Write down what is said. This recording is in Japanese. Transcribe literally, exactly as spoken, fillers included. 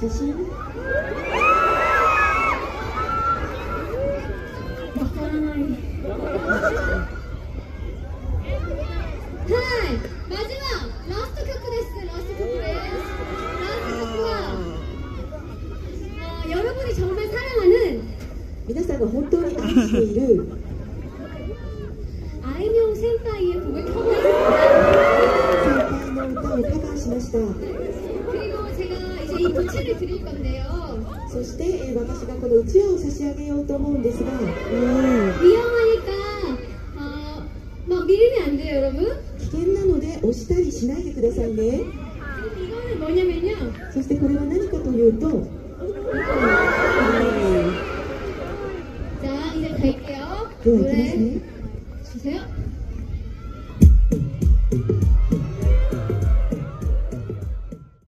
写真わからない。はい、マジはラスト曲です。ラスト曲です。ラスト曲は어 여러분이 정말 사랑하는 皆さんが本当に愛している 아이미용 센파이의 곡을 커버했습니다. 先輩の歌をカバーしました。 그리고 제가 이제 이 부채를 드릴 건데요. そして、えー、私がこのうちわを差し上げようと思うんですが、 위험하니까 어, 막 밀으면 안 돼요, 여러분. 危険なので押したりしないでくださいね。 이거는 뭐냐면요. そしてこれは何かというと、 자, 이제 갈게요. では行きますね。 주세요.